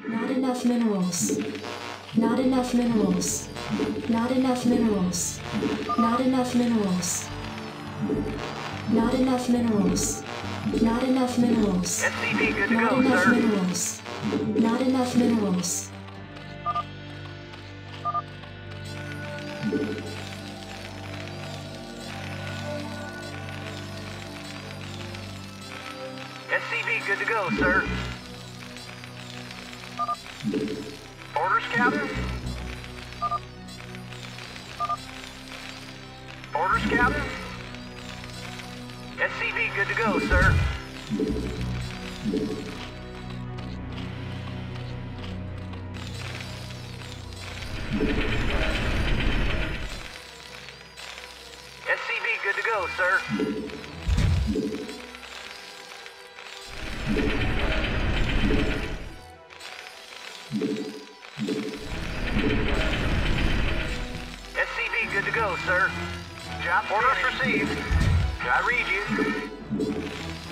Not enough minerals. Not enough minerals. Not enough minerals. Not enough minerals. Not enough minerals. Not enough minerals. SCP good to Not go, enough sir. minerals. Not enough minerals. SCV good to go, sir. Orders, Captain? Orders, Captain? SCV good to go, sir. SCV good to go, sir. SCV good to go, sir. Job orders received. I read you.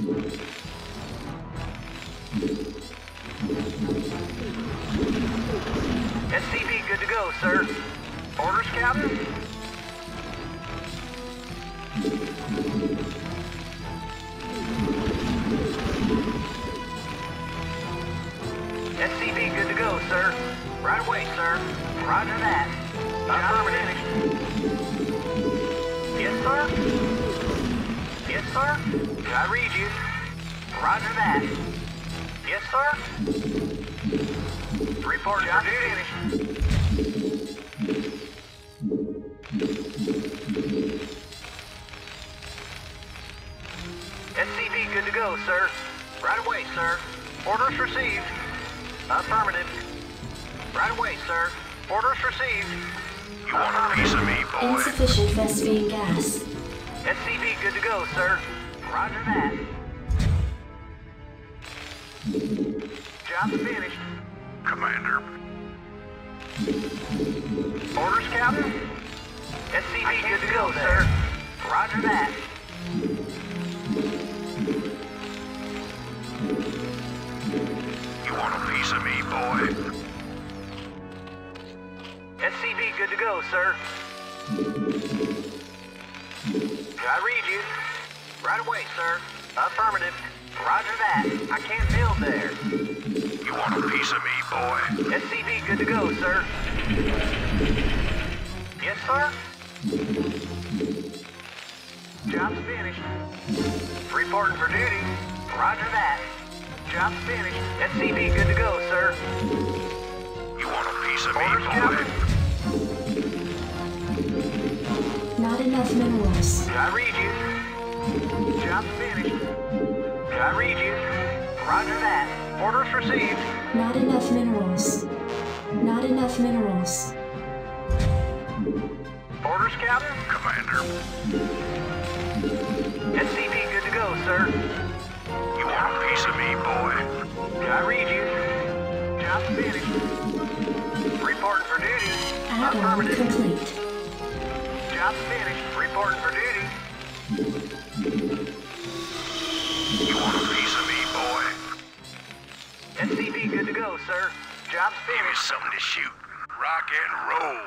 SCV good to go, sir. Orders, Captain? SCV good to go, sir. Right away, sir. Roger that. Affirmative. Yes, sir? Yes, sir? I read you. Roger that. Yes, sir? Report for duty. SCV good to go, sir. Right away, sir. Orders received. Affirmative. Right away, sir. Orders received. You want a piece of me, boy? Insufficient Vespene gas. SCV good to go, sir. Roger that. Job's finished. Commander. Orders, Captain? SCV good to go, sir. Roger that. You want a piece of me, boy? SCV good to go, sir. I read you. Right away, sir. Affirmative. Roger that. I can't build there. You want a piece of me, boy? SCV good to go, sir. Yes, sir? Job's finished. Reporting for duty. Roger that. Job's finished. SCV good to go, sir. You want a piece of me, Orders, boy? Captain? Not enough minerals. I read you. Job's finished. I read you. Roger that. Orders received. Not enough minerals. Not enough minerals. Orders, Captain? Commander. SCV good to go, sir. You want a piece of me, boy? I read you. Job's finished. Reporting for duty. Add-on Affirmative. complete. Job's finished. Reporting for duty. You want a piece of me, boy? SCV good to go, sir. Job's Give me finished. something to shoot. Rock and roll.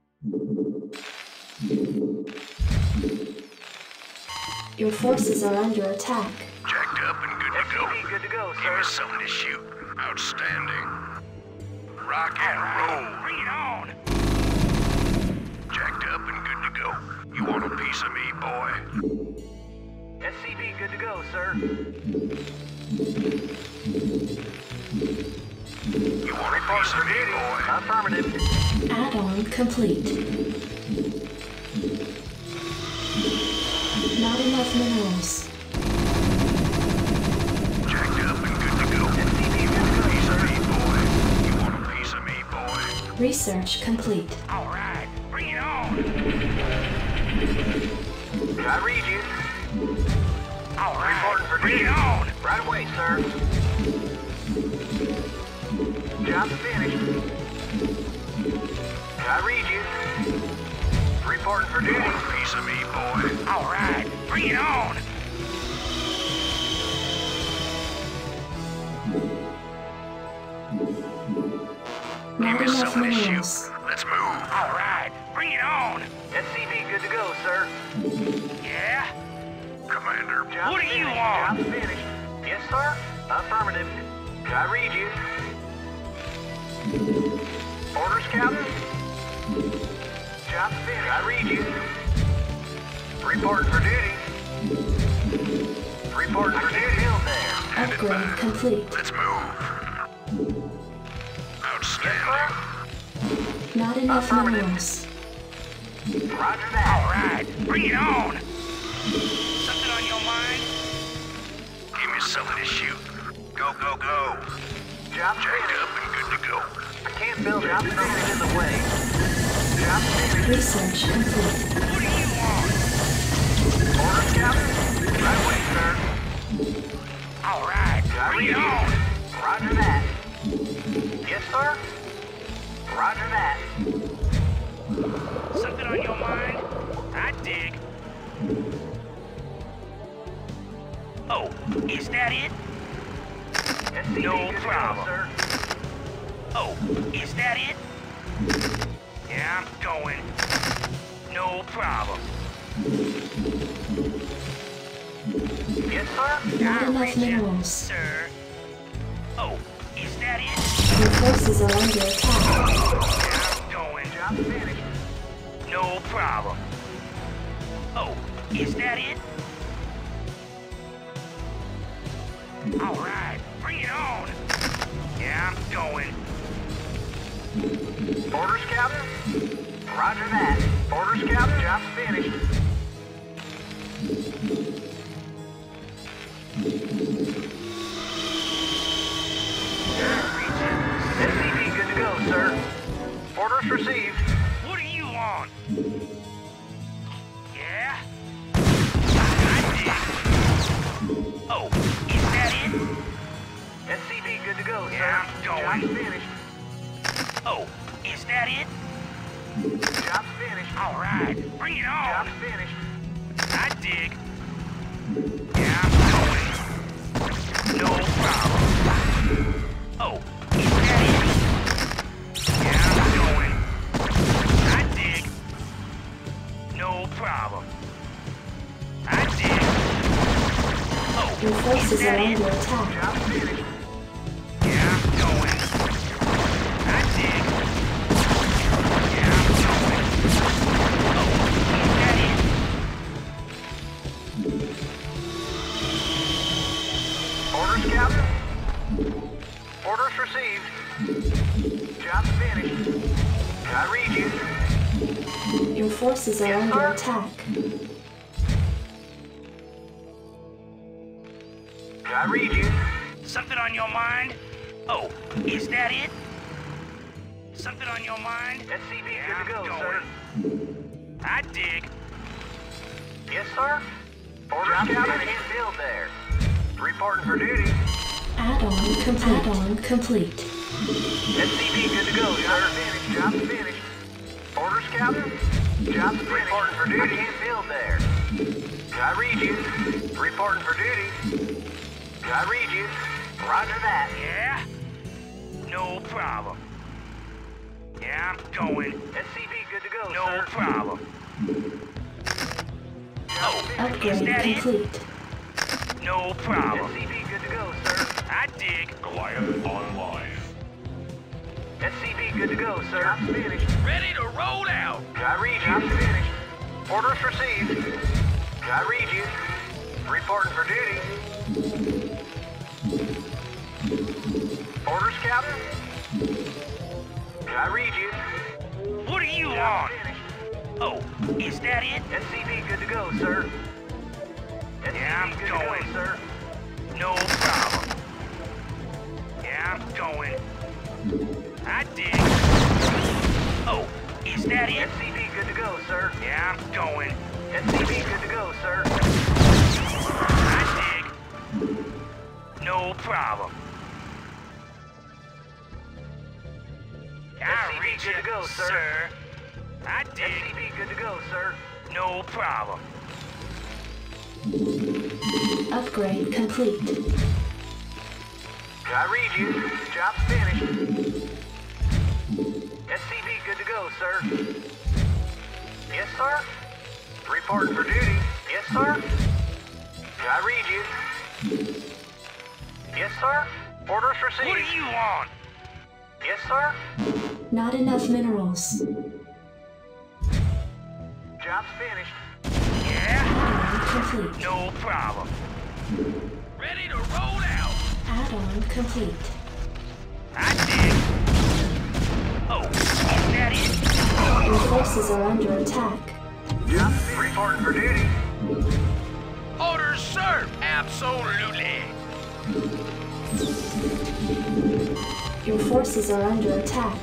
Your forces are under attack. Jacked up and good to go. SCV good to go, Give sir. me something to shoot. Outstanding. Rock and roll. Bring it on. Jacked up and good to go. You want a piece of me, boy? SCV good to go, sir. You want a piece of me, boy? Affirmative. Add-on complete. Not enough minerals. Jacked up and good to go. SCV good to go, Piece of sir. me, boy. You want a piece of me, boy? Research complete. All right, bring it on. I read you. All Reporting for bring duty. it on. Right away, sir. Job's finished. I read you. Reporting for You duty. want a piece of me, boy? All right, bring it on. Not me enough something to shoot. minerals. Let's move. All right, bring it on. SCV good to go, sir. Yeah? Commander. Job's What do you finished. want? Job's finished. Yes, sir. Affirmative. I read you. Orders, Captain. Job's finished. I read you. Reporting for duty. Reporting for duty. Hill there. Upgrade complete. Let's move. Outstanding. Yes, Not enough Affirmative. minerals. sir. Roger that. All right, bring it on. Something on your mind? Give me something to shoot. Go, go, go. Job's Jacked finished. up and good to go. I can't build it. Job's finished in the way. Job's finished. Research complete. What do you want? Orders, Captain. Right away, sir. All right, I bring read it you. on. Roger that. Yes, sir. Roger that. Something on your mind? I dig. Oh, is that it? SCV No good to go, problem. sir. Oh, is that it? Yeah, I'm going. No problem. Yes, sir. Not I'll enough reach ya, minerals. sir. Oh, is that it? Your forces are under attack. Yeah, I'm going. Job's finished. No problem. Oh, is that it? All right, bring it on. Yeah, I'm going. Orders, Captain. Roger that. Orders, Captain. Job's finished. SCV good to go, sir. Orders received. What do you want? Yeah? Oh, is that it? SCV good to go, Yeah, sir. I'm going. Job's finished. Oh, is that it? Job's finished. All right, bring it on. Job's finished. I dig. Yeah, I'm going. No problem. Oh, is that it? Yeah, I'm going. I dig. No problem. I dig. Oh, Your is forces are that it? under attack. Job's finished. Yeah, I'm going. I dig. Yeah, I'm going. Oh, is that it? Orders, Captain. Orders received. Job's finished. I read you. Your forces are Yes, under sir. attack. I read you. Something on your mind? Oh, is that it? Something on your mind? SCV Yeah, good to go, I'm sir. going. I dig. Yes, sir. Orders, Captain. Can't build there. Reporting for duty. Add-on complete. Add-on complete. SCV good to go, sir. Finished. Job's finished. Orders, Captain. Job's finished. Reporting for duty. I can't build there. I read you. Reporting for duty. I read you. Roger that. Yeah? No problem. Yeah, I'm going. SCV good to go, No sir. problem. Job's finished. Upgrade that it? complete. No problem. SCV good to go, sir. I dig. Goliath online. SCV good to go, sir. Job's finished. Ready to roll out. I read you. Job's finished. Orders received. I read you. Reporting for duty. Orders, Captain. I read you. What do you Job's want? finished. Oh, is that it? SCV good to go, sir. SCV Yeah, I'm good to going. go, sir. No problem. Yeah, I'm going. I dig. Oh, is that it? SCV good to go, sir. Yeah, I'm going. SCV good to go, sir. I dig. No problem. I SCV reach good to you, go, sir. I dig. SCV good to go, sir. No problem. Upgrade complete. I read you. Job's finished. SCV good to go, sir. Yes, sir. Reporting for duty. Yes, sir. I read you. Yes, sir. Orders received. What do you want? Yes, sir. Not enough minerals. Job's finished. Yeah? Add-on complete. No problem. Ready to roll out. Add-on complete. I did. Oh, is that it? Your forces are under attack. Job finished. Reporting for duty. Orders, sir. Absolutely. Your forces are under attack.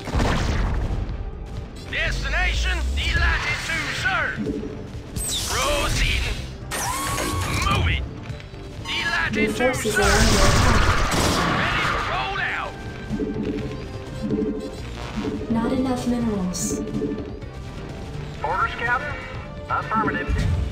Destination delighted to, sir. Proceeding. Move it. Your Delighted to, forces sir. are under attack. Ready to roll out. Not enough minerals. Orders, Captain? Affirmative.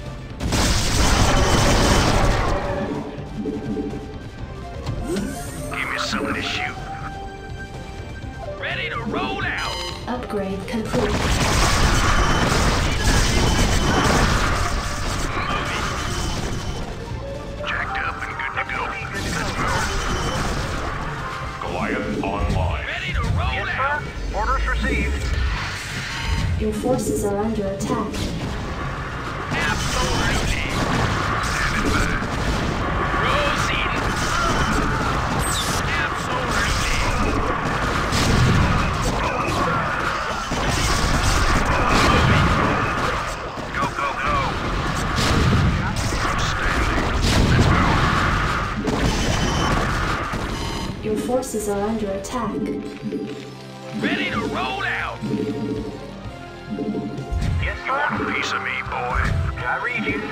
Give me something to shoot. Ready to roll out. Upgrade complete. Move it. Jacked up and good to go. Goliath online. Ready to roll Yes, out. sir. Orders received. Your forces are under attack. Absolutely. Standing by. Proceeding. Absolutely. Go, go, go. Outstanding. Let's go. Your forces are under attack. Ready to roll out. Yes, You want sir. a piece of me, boy? I read you.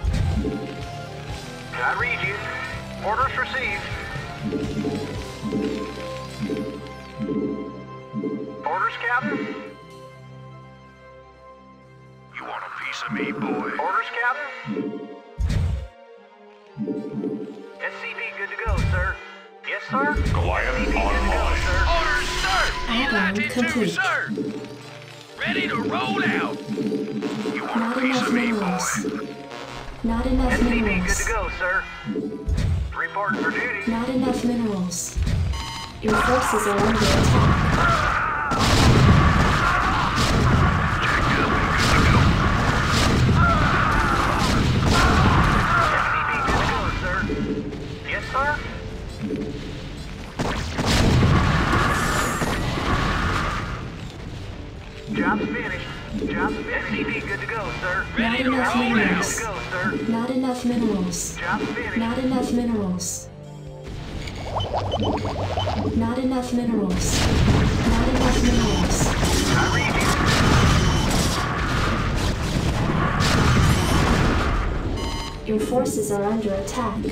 I read you. Orders received. Orders, Captain? You want a piece of me, boy? Orders, Captain? SCV good to go, sir. Yes, sir. Goliath SCV good to go, online. sir. Orders, sir. Add-on Delighted to, complete. sir. Ready to roll out. You want Not a piece enough of me, minerals. boy? Not enough SCV good minerals. to go, sir. Reporting for duty. Not enough minerals. Your forces are under attack. Jacked up and good to go. SCV good to go, sir. Yes, sir. Job's finished. Job's finished. SCV good to go, sir. Ready Not to enough roll Good minerals. to out. go, sir. Not enough minerals. Job's finished. Not enough minerals. Not enough minerals. Not enough minerals. I read you. Your forces are under attack.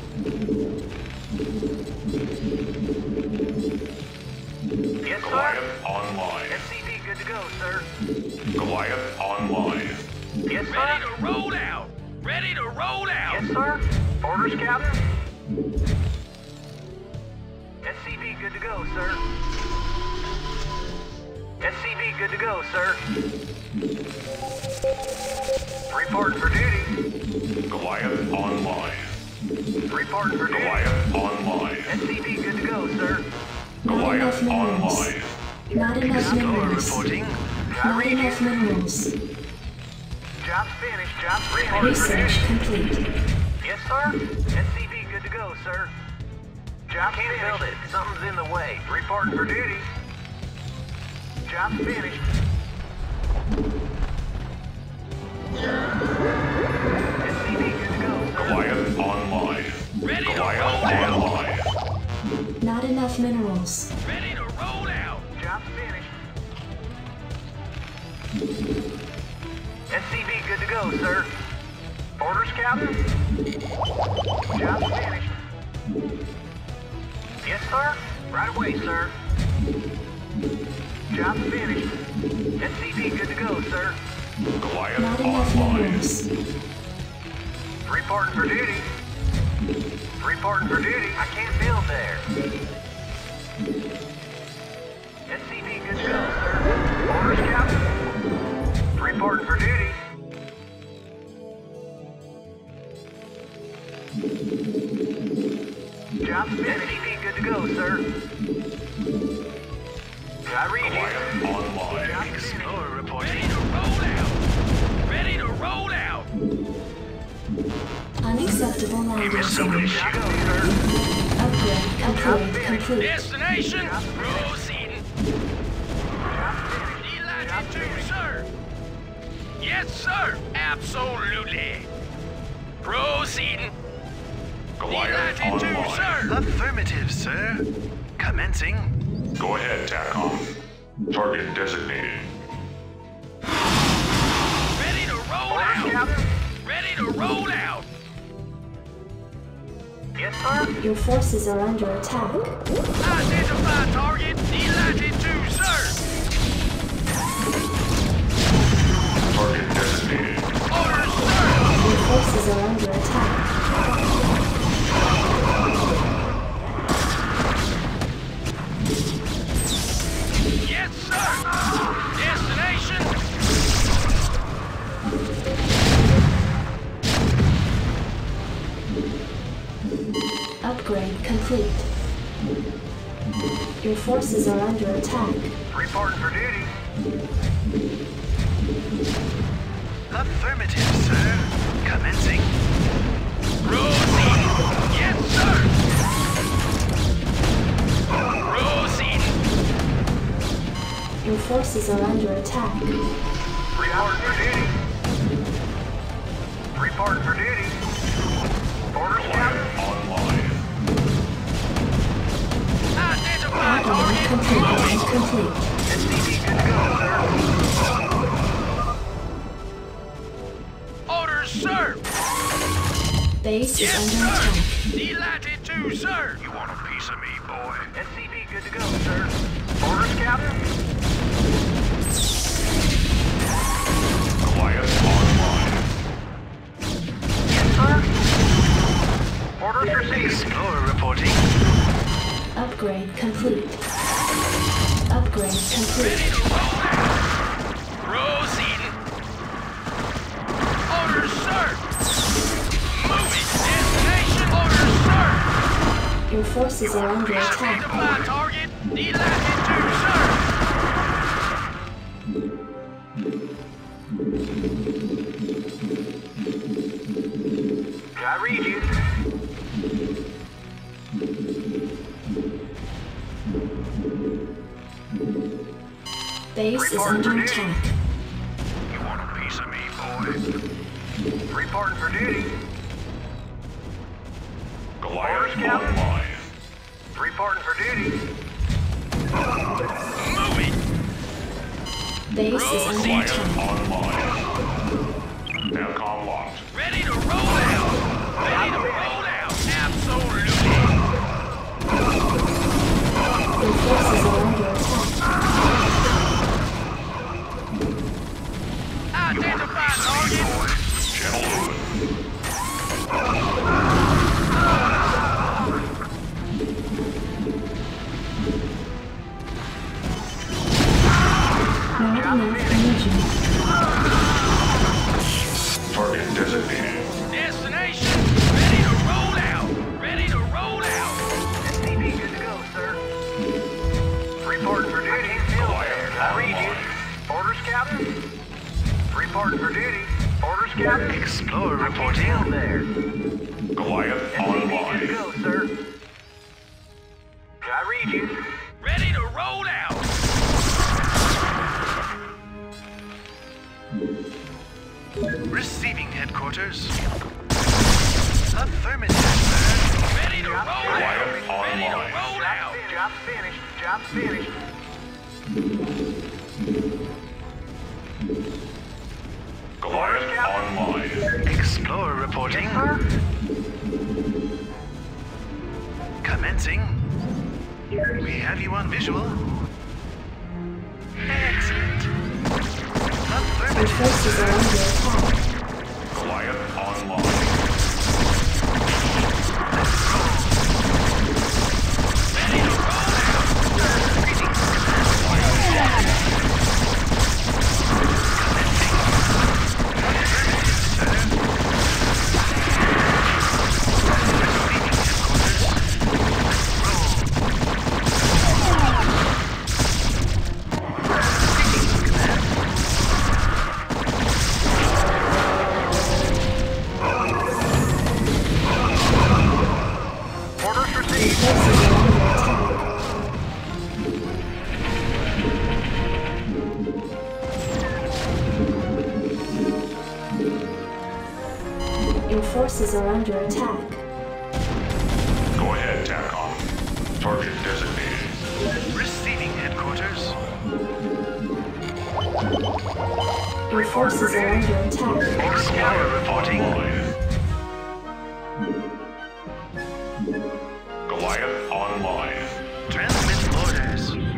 Yes, sir. Goliath online. SCV good to go, sir. Goliath online. Yes, Ready sir. to roll out. Ready to roll out. Yes, sir. Orders, Captain. SCV good to go, sir. SCV good to go, sir. Reporting for duty. Goliath online. Reporting for duty. Goliath online. SCV good to go, sir. Not enough Goliath minerals. online. Not enough Door minerals. reporting. I Not read enough you. minerals. Job's finished. Job's reporting for Research duty. complete. Yes, sir. SCV good to go, sir. Job can't build it. Something's in the way. Reporting for duty. Job's finished. SCV good to go, sir. Goliath online. Ready to Goliath roll out. online. Not enough minerals. Ready to roll out. Job's finished. SCV good to go, sir. Orders, Captain? Job's finished. Yes, sir. Right away, sir. Job's finished. SCV good to go, sir. Goliath Not enough online. minerals. Reporting for duty. Reporting for duty. I can't build there. SCV good to go, sir. Reporting for duty. Job finished. Good to go, sir. Can I read Quiet you? online. Job finished. Explorer reporting. Ready to roll out. Ready to roll out. Unacceptable landing Give me some of zone. this Go, shit. sir. Upgrade upgrade complete. Destination. Proceeding. Job finished. Delighted to, sir. Yes, sir. Absolutely. Proceeding. Goliath Delighted to, online. sir. Affirmative, sir. Commencing. Go ahead, TACOM. Target designated. Ready to roll Orders, out. Captain? Ready to roll out. Yes, sir. Your forces are under attack. Identify target. Delighted to, sir. Target designated. Orders, sir. Your forces are under attack. Yes, sir. Destination. Upgrade complete. Your forces are under attack. Reporting for duty. Affirmative, sir. Commencing. Proceed. Yes, sir. Proceed. Your forces are under attack. Reporting for duty. Reporting for duty. Orders, Captain? Goliath online. Identify Upgrade target. complete and complete. SCV good to go, sir. Orders, sir. Base Yes, is under sir. attack. Delighted to, sir. You want a piece of me, boy? SCV good to go, sir. Orders, Captain? Goliath online. Yes, sir. Orders received. Explorer reporting. Upgrade complete. Upgrade Ready complete. to roll out. Proceeding. Orders, sir. Moving. Destination. Orders, sir. Your forces are under attack. Identify target. Delighted to, sir. Can I read you? Base is under attack. You want a piece of me, boy? Reporting for duty. Goliath Orders, Captain? online. Reporting for duty. Moving. Base is under Goliath attack. online. TACOM locked. Ready to roll out. Ready to roll out. Absolutely. Your forces are under attack. Identify target. Gentlemen. Not enough energy. Target designated. Destination. Ready to roll out. Ready to roll out. SCV good to go, sir. Reporting for duty. Can I read you? Orders, Captain? Reporting for duty. Orders, Captain? Explorer Still reporting. there. Goliath SCV good to online. go, sir. Can I read you? Ready to roll out. Receiving headquarters. Affirmative, sir. Ready to roll out. Goliath Ready to online. roll out. Job's finished. Job's finished. Goliath online. Explorer reporting. Sir? Commencing. We have you on visual. Excellent. Your Affirmative, forces are sir. under attack. Goliath online. Ready to roll out. forces are under attack. Go ahead, TACOM. Target designated. Receiving headquarters. Your forces are under attack. Scour reporting. Online. Goliath online. Transmit orders.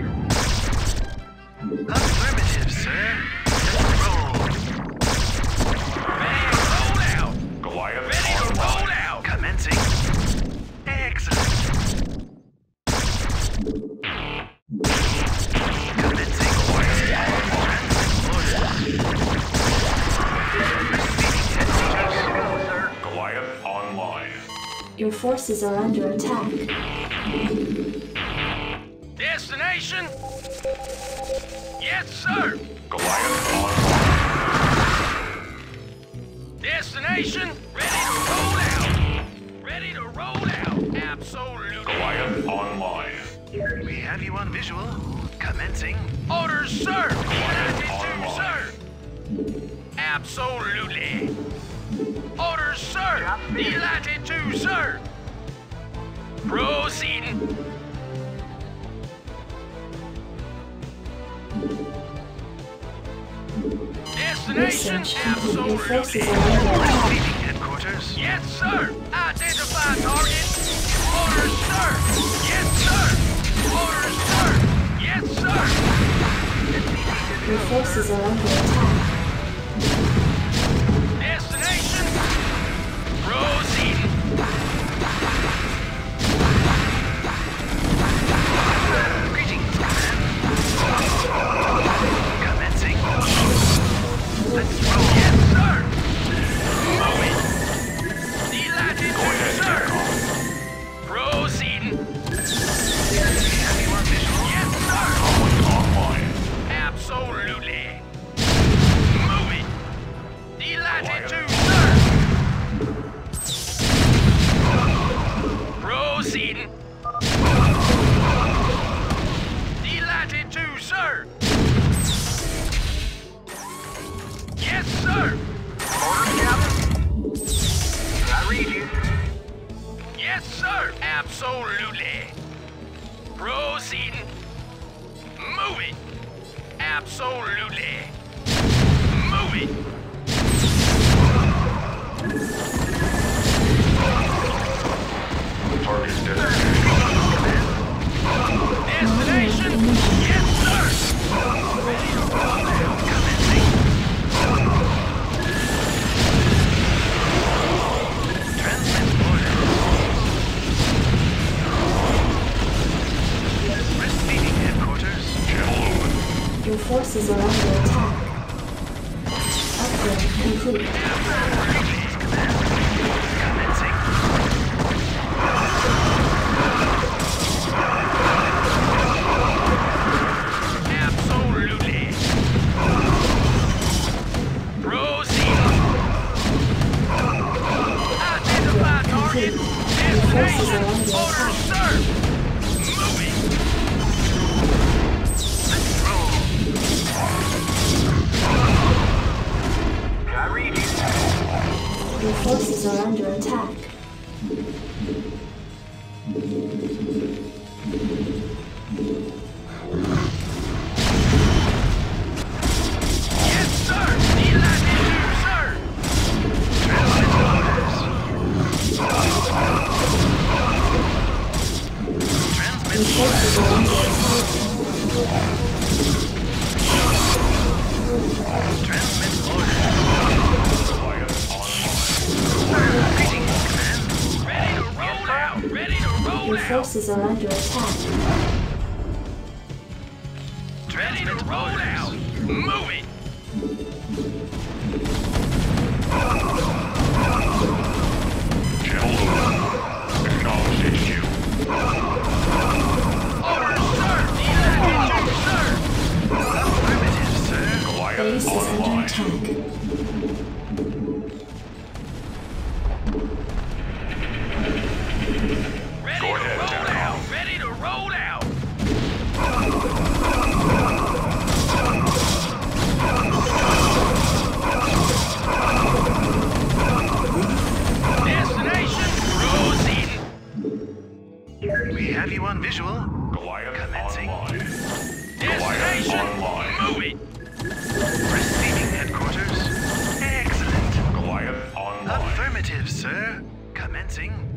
Affirmative, sir. Let's roll. Ready to roll out! Goliath Ready to roll online. out! Commencing. Excellent. Commencing. Transmit orders. Receiving headquarters. Go, sir. Goliath online. Your forces are under attack. Destination? Yes, sir! Goliath online. Destination? Ready to roll out! Ready to roll out! Absolutely! Goliath online. We have you on visual. Commencing. Orders, sir! Delighted to, sir! Absolutely! Orders, sir! Delighted to, sir! Proceeding! Destination? Research complete. Your forces Absolutely! are under attack. Receiving headquarters. Yes, sir! Identify target! Orders, sir! Yes, sir! Orders, sir! Yes, sir! Your forces are under attack. Destination? Proceeding. Greetings, Command. Commencing. Let's roll. Yes, sir! Moving. Delighted to, sir! Proceeding. We have you on visual. Yes, sir! Online. Absolutely. Moving. Delighted to, sir! Proceeding. Delighted to, sir! Yes, sir! Orders, Captain. Can I read you? Yes, sir! Absolutely! Proceeding! Moving! Absolutely! Moving! Target designated. Destination? Yes, sir! Ready to roll out! Commencing. Transmit orders. Receiving headquarters. Channel open. Your forces are under attack. Upgrade complete. Greetings, Command. Commencing. Absolutely! Proceed! Identify target! Destination! Orders, sir! Moving! Let's roll. Can I read you? Your forces are under attack. Yes, sir! Delighted to, sir! Transmit orders. Transmit Your forces are under attack. Transmit orders. Goliath online. Greetings, Command. Ready to roll out! Ready to roll Your out! forces are under attack. Ready to roll out! Moving! Channel open. Acknowledge HQ. Orders, sir! Delighted to, sir! Affirmative, sir. Goliath Base is under online. attack. Ready Go to ahead, roll General. out! Ready to roll out! We have you on visual. Goliath Commencing. online. Goliath online. Move it! Receiving headquarters. Excellent. Goliath online. Affirmative, sir. Commencing.